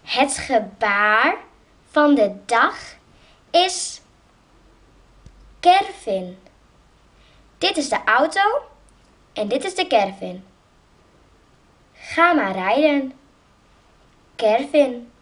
Het gebaar van de dag is caravan. Dit is de auto en dit is de caravan. Ga maar rijden, caravan.